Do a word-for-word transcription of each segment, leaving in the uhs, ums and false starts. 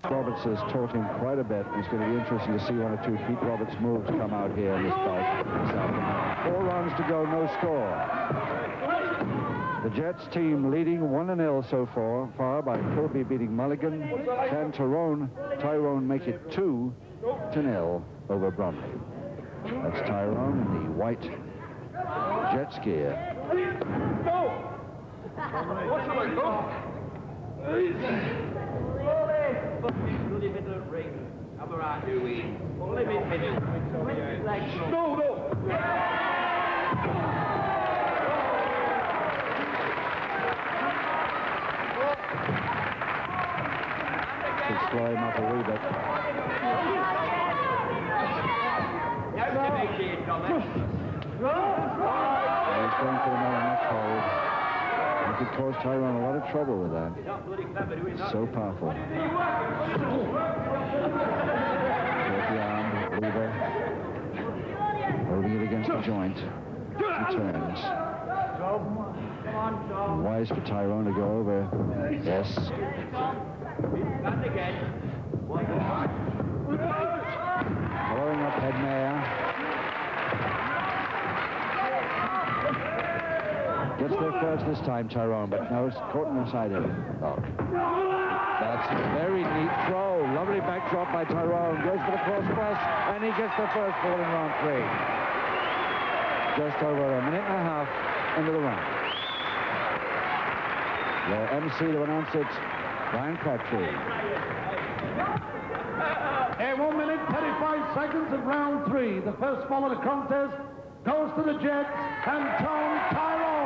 Roberts has taught him quite a bit. It's going to be interesting to see one or two Pete Roberts moves come out here in this bout this afternoon. Four rounds to go, no score. The Jets team leading one to nil so far, far by Kilby beating Mulligan. Can Tyrone, Tyrone make it two to nil over Bromley. That's Tyrone in the white Jets gear. No, no. Should slow him up a wee bit. He's going for another neck hold. It could cause Tyrone a lot of trouble with that. It's so powerful. Short the arm, lever. Holding it against the joint. He turns. Wise for Tyrone to go over. Yes. Following up head mare. Gets there first this time, Tyrone, but no, it's caught inside him. Oh. That's a very neat throw. Lovely backdrop by Tyrone. Goes for the cross press, and he gets the first ball in round three. Just over a minute and a half into the round. The M C to announce it, Brian Crabtree. And one minute, thirty-five seconds of round three. The first ball of the contest goes to the Jets and Tom Tyrone.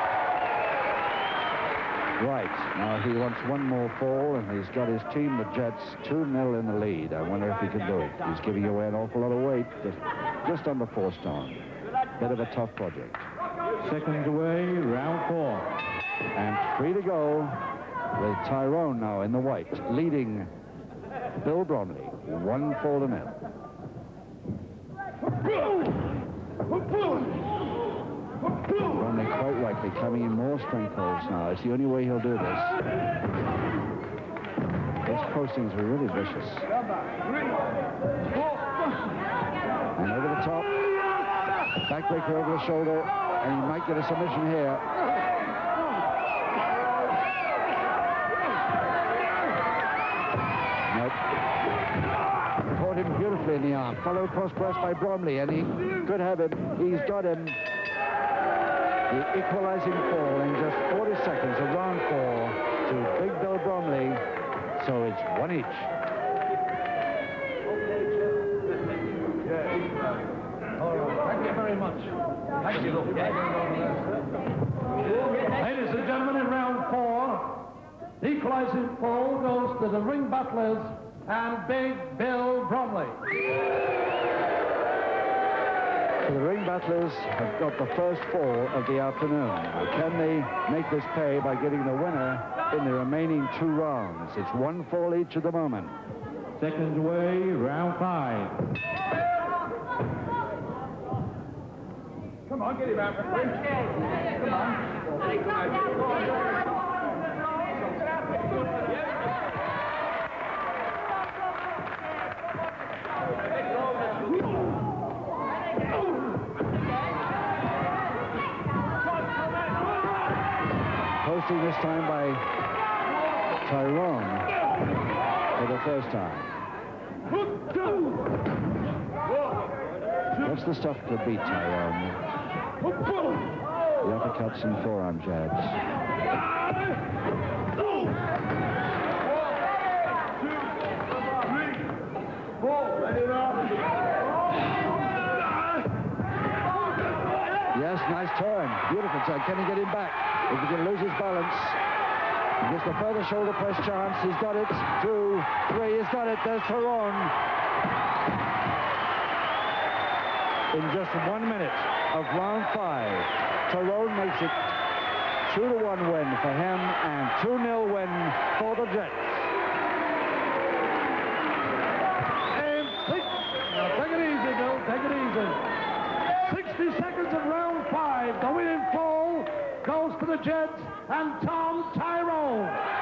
Right, now he wants one more fall, and he's got his team, the Jets, two nil in the lead. I wonder if he can do it. He's giving away an awful lot of weight, just, just under four stone. Bit of a tough project. Seconds away, round four. And three to go with Tyrone now in the white, leading Bill Bromley, one fall to nil. Bromley quite rightly coming in more strength holds now. It's the only way he'll do this. Those postings were really vicious. And over the top. Backbreaker over the shoulder. And he might get a submission here. Nope. Caught him beautifully in the arm. Followed cross press by Bromley. And he could have him. He's got him. The equalizing fall in just forty seconds of round four to Big Bill Bromley, so it's one each. Thank you very much. Thank you. Ladies and gentlemen, in round four, the equalizing fall goes to the ring battlers and Big Bill Bromley. So the ring battlers have got the first fall of the afternoon. Can they make this pay by getting the winner in the remaining two rounds? It's one fall each at the moment. Seconds away, round five. Come on, get him out. Come on. Posting this time by Tyrone for the first time. That's the stuff to beat Tyrone. The uppercuts and forearm jabs. Yes, nice turn. Beautiful turn. Can he get him back? If he can lose his balance, he gets the further shoulder press chance. He's got it. Two, three. He's got it. There's Tyrone. In just one minute of round five, Tyrone makes it two to one win for him and two nil win for the Jets. And six. Now take it easy, Bill. Take it easy. sixty seconds of round five. The winning fall goes to the Jets and Tom Tyrone.